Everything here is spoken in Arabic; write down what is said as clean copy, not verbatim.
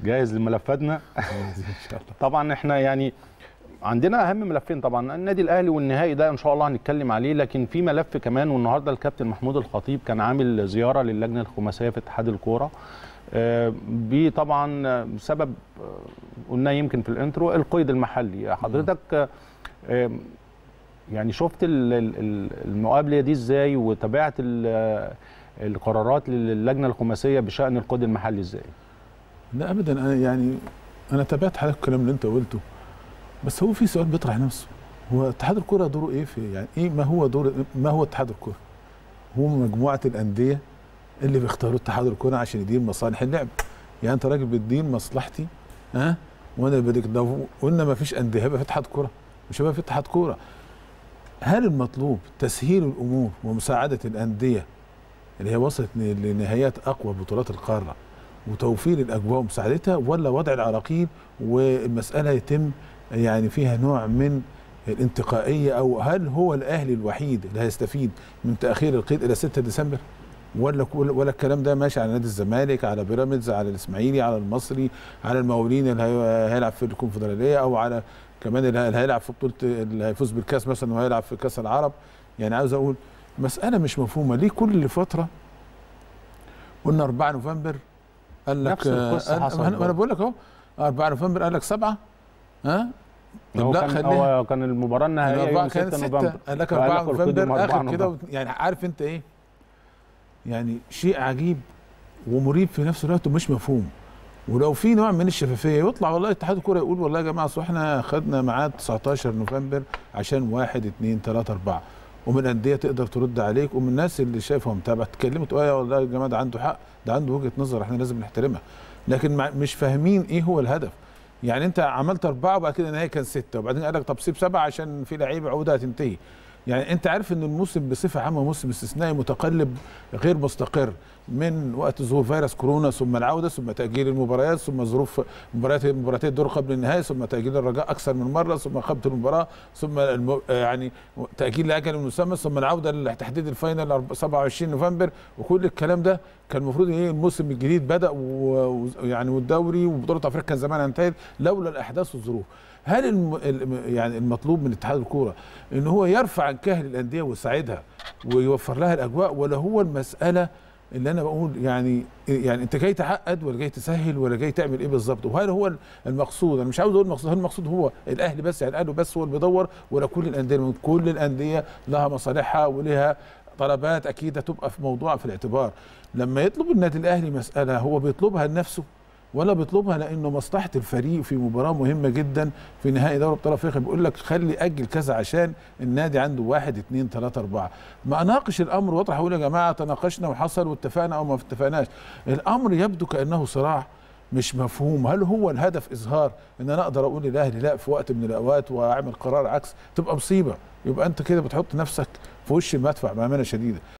جاهز لملفاتنا؟ ان شاء الله. طبعا احنا يعني عندنا اهم ملفين، طبعا النادي الاهلي والنهائي ده ان شاء الله هنتكلم عليه، لكن في ملف كمان. والنهارده الكابتن محمود الخطيب كان عامل زياره للجنه الخماسيه في اتحاد الكوره، طبعا بسبب قلنا يمكن في الانترو القيد المحلي. حضرتك يعني شفت المقابله دي ازاي، وتابعت القرارات للجنه الخماسيه بشان القيد المحلي ازاي؟ لا ابدا، انا تابعت حضرتك الكلام اللي انت قلته، بس هو في سؤال بيطرح نفسه، هو اتحاد الكوره دوره ايه في ايه؟ ما هو اتحاد الكوره؟ هو مجموعه الانديه اللي بيختاروا اتحاد الكوره عشان يدير مصالح اللعب. يعني انت راجل بتدير مصلحتي، وانا بدك لو قلنا ما فيش انديه هيبقى في اتحاد كوره؟ مش هيبقى في اتحاد كوره. هل المطلوب تسهيل الامور ومساعده الانديه اللي هي وصلت لنهايات اقوى بطولات القاره وتوفير الاجواء ومساعدتها، ولا وضع العراقيل والمساله يتم يعني فيها نوع من الانتقائيه؟ او هل هو الاهلي الوحيد اللي هيستفيد من تاخير القيد الى 6 ديسمبر؟ ولا الكلام ده ماشي على نادي الزمالك، على بيراميدز، على الاسماعيلي، على المصري، على المقاولين اللي هيلعب في الكونفدراليه، او على كمان اللي هيلعب في بطوله اللي هيفوز بالكاس مثلا وهيلعب في كاس العرب. يعني عاوز اقول مساله مش مفهومه. ليه كل فتره قلنا 4 نوفمبر قال لك نفس القصه حصلت؟ انا بقول لك اهو 4 نوفمبر قال لك 7 هو كان المباراه النهائيه يوم 6 نوفمبر، قال لك 4 نوفمبر اخر كده. يعني عارف انت ايه؟ يعني شيء عجيب ومريب في نفس الوقت ومش مفهوم. ولو في نوع من الشفافيه يطلع والله اتحاد الكوره يقول والله يا جماعه احنا خدنا ميعاد 19 نوفمبر عشان 1 2 3 4، ومن الانديه تقدر ترد عليك، ومن الناس اللي شايفها متابعه تكلمت تقول والله يا جماعه ده عنده حق، ده عنده وجهه نظر احنا لازم نحترمها. لكن مش فاهمين ايه هو الهدف. يعني انت عملت 4 وبعد كده النهائي كان 6، وبعدين قال لك طب سيب 7 عشان في لعيبه عقودها هتنتهي. يعني انت عارف ان الموسم بصفه عامه موسم استثنائي متقلب غير مستقر، من وقت ظهور فيروس كورونا ثم العوده ثم تاجيل المباريات ثم ظروف مباراتي الدور قبل النهائي ثم تاجيل الرجاء اكثر من مره ثم خبط المباراه ثم يعني تاجيل لاجل مسمى ثم العوده لتحديد الفاينل 27 نوفمبر. وكل الكلام ده كان المفروض ايه؟ الموسم الجديد بدا ويعني والدوري وبطوله افريقيا كان زمان انتهت لولا الاحداث والظروف. هل يعني المطلوب من اتحاد الكوره ان هو يرفع عن كاهل الانديه ويساعدها ويوفر لها الاجواء، ولا هو المساله اللي انا بقول يعني انت جاي تعقد ولا جاي تسهل ولا جاي تعمل ايه بالظبط؟ وهل هو المقصود؟ انا مش عاوز اقول المقصود، هل المقصود هو الاهلي بس؟ يعني الاهلي بس هو اللي بيدور، ولا كل الانديه؟ كل الانديه لها مصالحها ولها طلبات اكيد هتبقى في موضوع في الاعتبار. لما يطلب النادي الاهلي مساله هو بيطلبها لنفسه ولا بيطلبها لانه مصلحه الفريق في مباراه مهمه جدا في نهائي دوري ابطال افريقيا؟ بيقول لك خلي اجل كذا عشان النادي عنده 1 2 3 4. ما اناقش الامر واطرح اقول يا جماعه تناقشنا وحصل واتفقنا او ما اتفقناش. الامر يبدو كانه صراع مش مفهوم. هل هو الهدف اظهار ان انا اقدر اقول للاهلي لا في وقت من الاوقات واعمل قرار عكس؟ تبقى مصيبه، يبقى انت كده بتحط نفسك في وش المدفع بامانه شديده.